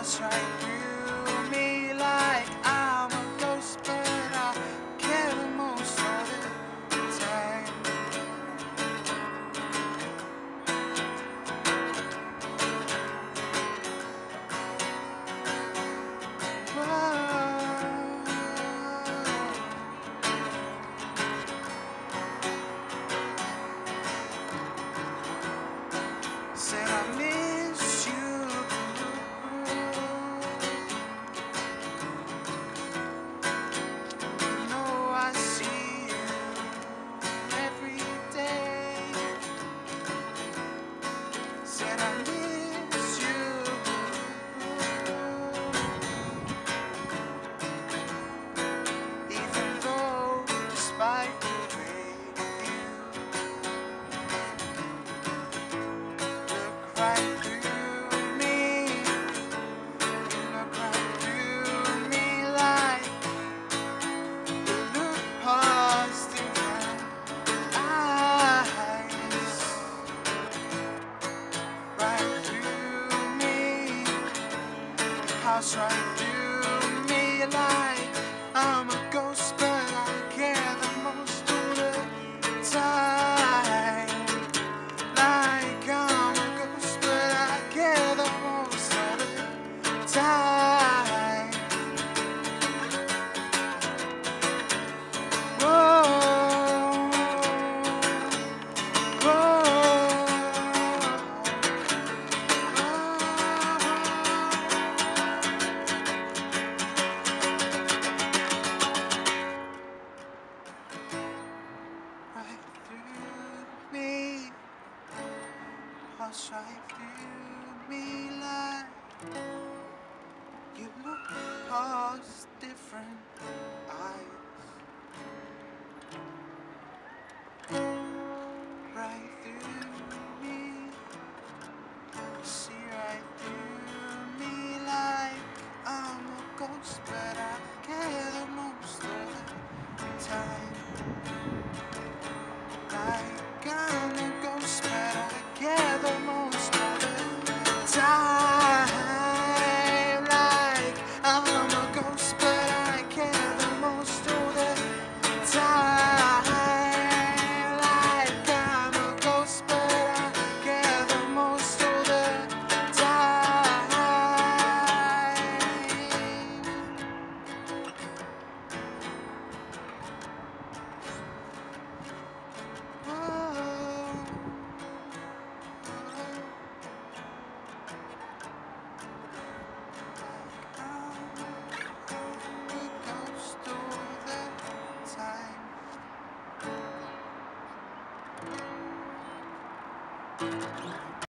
pass right through me like I'm a ghost, but I care the most of the time. Said I miss you. You know I see you every day. Said I miss you. Even though, despite the way you look right through me, you look right through me like you look past different eyes, right through me, pass right through me like I'm a ghost, but I care the most of the time. Like I'm a ghost, but I care the most of the time. Whoa, right through me, pass right through me like you look past different eyes, right through me, see right through me like I'm a ghost, but I care the most of the time. Like I'm a ghost, but I care the most of the time. Like I'm a ghost, but I care the most of the time. Like I'm a ghost, but I care the most of the time. Time.